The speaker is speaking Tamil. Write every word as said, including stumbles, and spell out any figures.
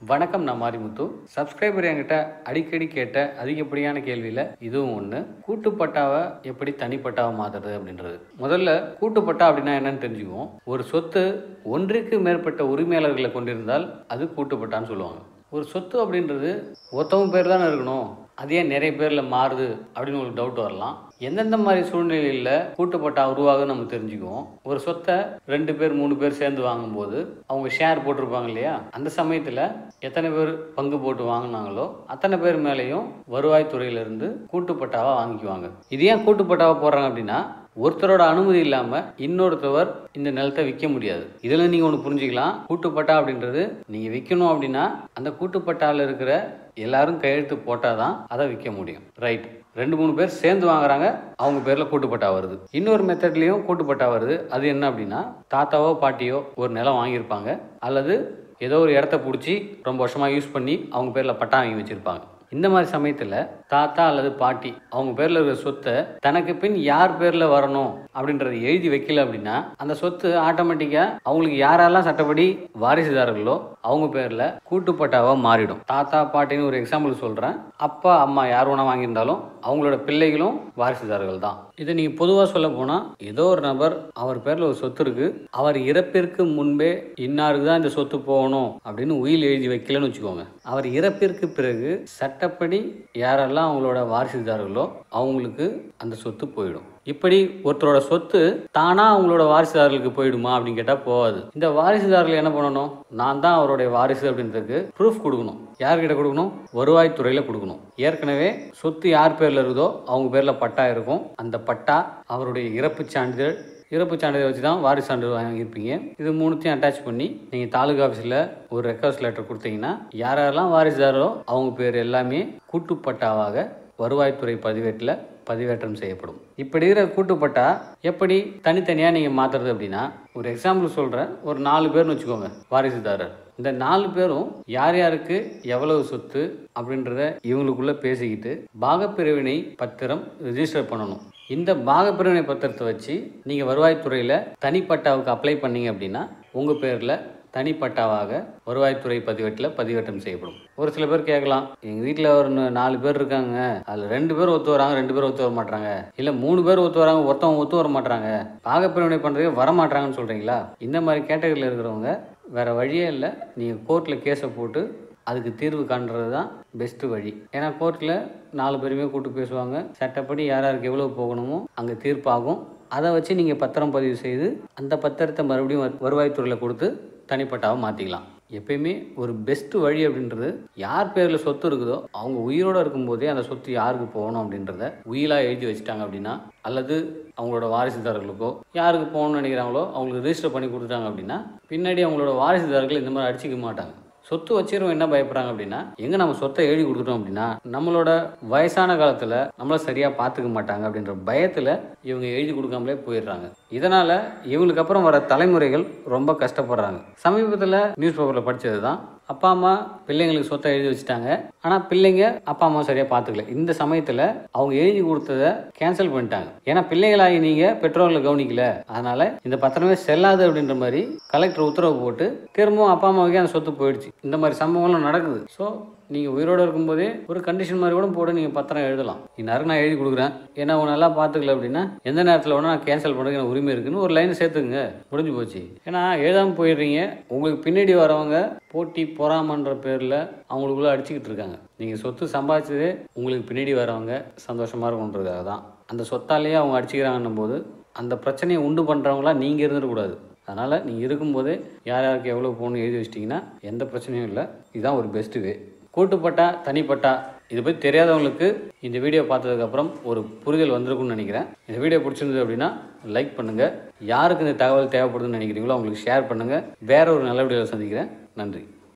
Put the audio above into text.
வணக்கம், நான் மாரிமுத்து. சப்ஸ்கிரைபர் என்கிட்ட அடிக்கடி கேட்ட அதிகப்படியான கேள்வியில் இதுவும் ஒன்று. கூட்டுப்பட்டாவை எப்படி தனிப்பட்டாவை மாற்றுறது அப்படின்றது. முதல்ல கூட்டுப்பட்டா அப்படின்னா என்னன்னு தெரிஞ்சுக்குவோம். ஒரு சொத்து ஒன்றுக்கு மேற்பட்ட உரிமையாளர்களை கொண்டிருந்தால் அது கூட்டுப்பட்டான்னு சொல்லுவாங்க. ஒரு சொத்து அப்படின்றது ஒருத்தவங்க பேர் தானே இருக்கணும், அது ஏன் நிறைய பேரில் மாறுது அப்படின்னு உங்களுக்கு டவுட் வரலாம். எந்தெந்த மாதிரி சூழ்நிலையில் கூட்டுப்பட்டா உருவாகுன்னு நம்ம தெரிஞ்சுக்குவோம். ஒரு சொத்தை ரெண்டு பேர் மூணு பேர் சேர்ந்து வாங்கும்போது அவங்க ஷேர் போட்டிருப்பாங்க இல்லையா, அந்த சமயத்தில் எத்தனை பேர் பங்கு போட்டு வாங்கினாங்களோ அத்தனை பேர் மேலேயும் வருவாய்த்துறையிலிருந்து கூட்டுப்பட்டாவை வாங்கிக்குவாங்க. இது ஏன் கூட்டுப்பட்டாவை போடுறாங்க அப்படின்னா, ஒருத்தரோட அனுமதி இல்லாமல் இன்னொருத்தவர் இந்த நிலத்தை விற்க முடியாது. இதில் நீங்கள் ஒன்று புரிஞ்சுக்கலாம். கூட்டுப்பட்டா அப்படின்றது நீங்கள் விற்கணும் அப்படின்னா அந்த கூட்டுப்பட்டாவில் இருக்கிற எல்லாரும் கையெழுத்து போட்டால் தான் அதை விற்க முடியும். ரைட். ரெண்டு மூணு பேர் சேர்ந்து வாங்குறாங்க, அவங்க பேரில் கூட்டுப்பட்டா வருது. இன்னொரு மெத்தட்லேயும் கூட்டுப்பட்டா வருது. அது என்ன அப்படின்னா, தாத்தாவோ பாட்டியோ ஒரு நிலம் வாங்கியிருப்பாங்க, அல்லது ஏதோ ஒரு இடத்த பிடிச்சி ரொம்ப வருஷமாக யூஸ் பண்ணி அவங்க பேரில் பட்டா வாங்கி வச்சுருப்பாங்க. இந்த மாதிரி சமயத்தில் தாத்தா அல்லது பாட்டி அவங்க பேரில் இருக்கிற சொத்தை தனக்கு பின் யார் பேரில் வரணும் அப்படின்றத எழுதி வைக்கல அப்படின்னா அந்த சொத்து ஆட்டோமேட்டிக்காக அவங்களுக்கு யாரெல்லாம் சட்டப்படி வாரிசுதாரர்களோ அவங்க பேரில் கூட்டுப்பட்டாவாக மாறிடும். தாத்தா பாட்டின்னு ஒரு எக்ஸாம்பிள் சொல்கிறேன். அப்பா அம்மா யார் வேணா வாங்கியிருந்தாலும் அவங்களோட பிள்ளைகளும் வாரிசுதாரர்கள் தான். இதை நீங்கள் பொதுவாக சொல்ல போனால், ஏதோ ஒரு நபர் அவர் பேரில் ஒரு சொத்து இருக்கு, அவர் இறப்பிற்கு முன்பே இன்னாருக்கு தான் இந்த சொத்து போகணும் அப்படின்னு உயில் எழுதி வைக்கலன்னு வச்சுக்கோங்க. அவர் இறப்பிற்கு பிறகு சட்டப்படி யாரெல்லாம் அவங்களோட வாரிசுதாரர்களோ அவங்களுக்கு அந்த சொத்து போயிடும். இப்படி ஒருத்தரோட சொத்து தானா அவங்களோட வாரிசுதாரர்களுக்கு போயிடுமா அப்படின்னு கேட்டால் போகாது. இந்த வாரிசுதாரர்கள் என்ன பண்ணணும், நான் தான் அவருடைய வாரிசு அப்படின்றதுக்கு ப்ரூஃப் கொடுக்கணும். யார்கிட்ட கொடுக்கணும்? வருவாய்த்துறையில் கொடுக்கணும். ஏற்கனவே சொத்து யார் பேரில் இருக்குதோ அவங்க பேரில் பட்டா இருக்கும். அந்த பட்டா, அவருடைய இறப்பு சான்றிதழ், இறப்பு சான்றிதழ் வச்சு தான் வாரிசு சான்றிதழ் வாங்கியிருப்பீங்க. இது மூணுத்தையும் அட்டாச் பண்ணி நீங்கள் தாலுகா ஆஃபீஸில் ஒரு ரெக்வஸ்ட் லெட்டர் கொடுத்தீங்கன்னா யாரெல்லாம் வாரிசுதாரோ அவங்க பேர் எல்லாமே கூட்டுப்பட்டாவாக வருவாய்த்துறை பதிவேட்டில் பதிவேற்றம் செய்யப்படும். இப்படி இருக்கிற கூட்டுப்பட்டா எப்படி தனித்தனியாக நீங்கள் மாற்றுறது அப்படின்னா, ஒரு எக்ஸாம்பிள் சொல்கிறேன். ஒரு நாலு பேர்னு வச்சுக்கோங்க வாரிசுதாரர். இந்த நாலு பேரும் யார் யாருக்கு எவ்வளவு சொத்து அப்படின்றத இவங்களுக்குள்ள பேசிக்கிட்டு பாகப்பிரிவினை பத்திரம் ரிஜிஸ்டர் பண்ணணும். இந்த பாகப்பிரிவினை பத்திரத்தை வச்சு நீங்கள் வருவாய்த்துறையில் தனிப்பட்டாவுக்கு அப்ளை பண்ணீங்க அப்படின்னா உங்கள் பேரில் தனிப்பட்டாவாக வருவாய்த்துறை பதிவேட்டில் பதிவேற்றம் செய்யப்படும். ஒரு சில பேர் கேட்கலாம், எங்கள் வீட்டில் ஒரு நாலு பேர் இருக்காங்க, அதில் ரெண்டு பேர் ஒத்து வராங்க, ரெண்டு பேர் ஒத்து வர மாட்டாங்க, இல்லை மூணு பேர் ஒத்து வராங்க, ஒருத்தவங்க ஒத்து வர மாட்டாங்க, பாகப்பிரிவினை பண்ணுறதுக்கு வரமாட்டாங்கன்னு சொல்கிறீங்களா? இந்த மாதிரி கேட்டகரியில் இருக்கிறவங்க வேறு வழியே இல்லை, நீங்கள் கோர்ட்டில் கேஸை போட்டு அதுக்கு தீர்வு காண்றது தான் பெஸ்ட்டு வழி. ஏன்னா கோர்ட்டில் நாலு பேருமே கூட்டு பேசுவாங்க, சட்டப்படி யார் யாருக்கு எவ்வளோ போகணுமோ அங்கே தீர்ப்பாகும். அதை வச்சு நீங்கள் பத்திரம் பதிவு செய்து அந்த பத்திரத்தை மறுபடியும் வருவாய்த்துறையில் கொடுத்து தனிப்பட்டாவை மாற்றிக்கலாம். எப்பயுமே ஒரு பெஸ்ட்டு வழி அப்படின்றது, யார் பேரில் சொத்து இருக்குதோ அவங்க உயிரோடு இருக்கும்போதே அந்த சொத்து யாருக்கு போகணும் அப்படின்றத உயிலாக எழுதி வச்சுட்டாங்க அப்படின்னா, அல்லது அவங்களோட வாரிசுதாரர்களுக்கோ யாருக்கு போகணும்னு நினைக்கிறாங்களோ அவங்களுக்கு ரிஜிஸ்டர் பண்ணி கொடுத்துட்டாங்க அப்படின்னா பின்னாடி அவங்களோட வாரிசுதாரர்கள் இந்த மாதிரி அடிச்சிக்க மாட்டாங்க. சொத்து வச்சிருவோம் என்ன பயப்படுறாங்க அப்படின்னா, எங்கே நம்ம சொத்தை எழுதி கொடுத்துட்டோம் அப்படின்னா நம்மளோட வயசான காலத்தில் நம்மளை சரியாக பார்த்துக்க மாட்டாங்க அப்படின்ற பயத்தில் இவங்க எழுதி கொடுக்காமலே போயிடுறாங்க. இதனால் இவங்களுக்கு அப்புறம் வர தலைமுறைகள் ரொம்ப கஷ்டப்படுறாங்க. சமீபத்தில் நியூஸ் பேப்பரில் படித்தது தான், அப்பா அம்மா பிள்ளைங்களுக்கு சொத்தை எழுதி வச்சுட்டாங்க, ஆனால் பிள்ளைங்க அப்பா அம்மா சரியாக பார்த்துக்கல. இந்த சமயத்தில் அவங்க எழுதி கொடுத்ததை கேன்சல் பண்ணிட்டாங்க. ஏன்னா பிள்ளைகளாகி நீங்கள் பெற்றோர்களை கவனிக்கல, அதனால் இந்த பத்திரமே செல்லாது அப்படின்ற மாதிரி கலெக்டர் உத்தரவு போட்டு திரும்பவும் அப்பா அம்மாவுக்கே அந்த சொத்து போயிடுச்சு. இந்த மாதிரி சம்பவங்கள்லாம் நடக்குது. ஸோ நீங்கள் உயிரோடு இருக்கும்போதே ஒரு கண்டிஷன் மாதிரி கூட போட்டு நீங்கள் பத்திரம் எழுதலாம். இந்நேரம் நான் எழுதி கொடுக்குறேன், ஏன்னா அவங்க நல்லா பார்த்துக்கல அப்படின்னா எந்த நேரத்தில் வேணால் நான் கேன்சல் பண்ணுறதுக்கு எனக்கு உரிமை இருக்குன்னு ஒரு லைன் சேர்த்துக்குங்க, முடிஞ்சு போச்சு. ஏன்னா எழுதாமல் போயிடுறீங்க, உங்களுக்கு பின்னாடி வரவங்க போட்டி பொறாமன்ற பேரில் அவங்களுக்குள்ளே அடிச்சுக்கிட்டு இருக்காங்க. நீங்கள் சொத்து சம்பாதிச்சதே உங்களுக்கு பின்னாடி வரவங்க சந்தோஷமாக இருக்குன்றதுக்காக தான். அந்த சொத்தாலேயே அவங்க அடிச்சுக்கிறாங்கன்னும் போது அந்த பிரச்சனையை உண்டு பண்ணுறவங்களா நீங்கள் இருந்துடக்கூடாது. அதனால் நீங்கள் இருக்கும்போதே யார் யாருக்கு எவ்வளோ போகணும்னு எழுதி வச்சிட்டிங்கன்னா எந்த பிரச்சனையும் இல்லை. இதுதான் ஒரு பெஸ்ட்டு வே. கூட்டுப்பட்டா தனிப்பட்டா இதை பற்றி தெரியாதவங்களுக்கு இந்த வீடியோ பார்த்ததுக்கப்புறம் ஒரு புரிதல் வந்திருக்குன்னு நினைக்கிறேன். இந்த வீடியோ பிடிச்சிருந்தது அப்படின்னா லைக் பண்ணுங்கள். யாருக்கு இந்த தகவல் தேவைப்படுதுன்னு நினைக்கிறீங்களோ அவங்களுக்கு ஷேர் பண்ணுங்கள். வேற ஒரு நல்ல வீடியோவில் சந்திக்கிறேன். நன்றி.